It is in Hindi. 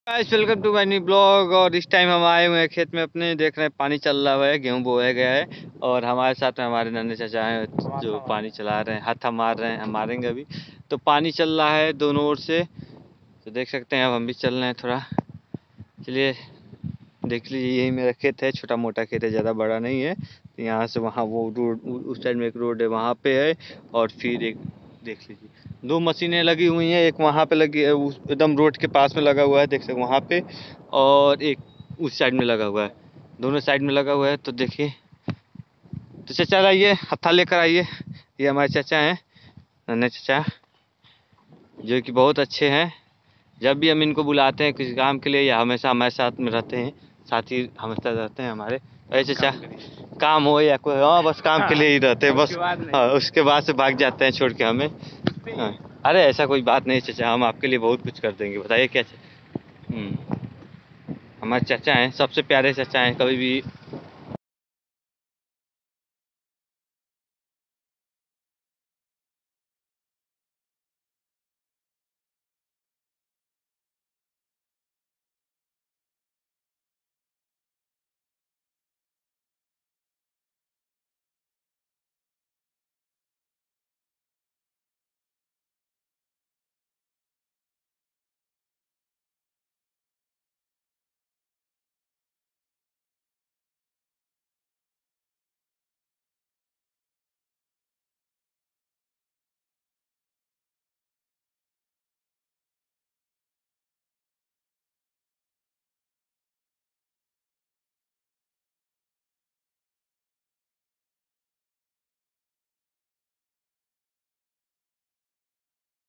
Guys welcome to my new blog. और इस टाइम हम आए हुए हैं खेत में अपने, देख रहे हैं पानी चल रहा है, गेहूं बोया गया है। और हमारे साथ में हमारे नन्हे चाचा हैं जो पानी चला रहे हैं, हाथा मार रहे हैं, हम मारेंगे अभी। तो पानी चल रहा है दोनों ओर से, तो देख सकते हैं। अब हम भी चल रहे हैं थोड़ा, चलिए देख लीजिए। यही मेरा खेत है, छोटा मोटा खेत है, ज़्यादा बड़ा नहीं है। तो यहाँ से वहाँ वो रोड, उस साइड में एक रोड है, वहाँ पे है। और फिर एक देख लीजिए, दो मशीनें लगी हुई हैं, एक वहाँ पे लगी है, उस एकदम रोड के पास में लगा हुआ है, देख सकते वहाँ पे। और एक उस साइड में लगा हुआ है, दोनों साइड में लगा हुआ है। तो देखिए, तो चाचा आइए, हत्था लेकर आइए। ये हमारे चाचा हैं, नन्हे चाचा, जो कि बहुत अच्छे हैं। जब भी हम इनको बुलाते हैं किसी काम के लिए, या हमेशा हमारे साथ में रहते हैं, साथी हमेशा रहते हैं हमारे। ऐसे चाचा काम हो या कोई, हाँ बस काम के लिए ही रहते हैं बस। हाँ, उसके बाद से भाग जाते हैं छोड़ के हमें। हाँ, अरे ऐसा कोई बात नहीं चाचा, हम आपके लिए बहुत कुछ कर देंगे, बताइए क्या। हमारे चाचा हैं, सबसे प्यारे चाचा हैं, कभी भी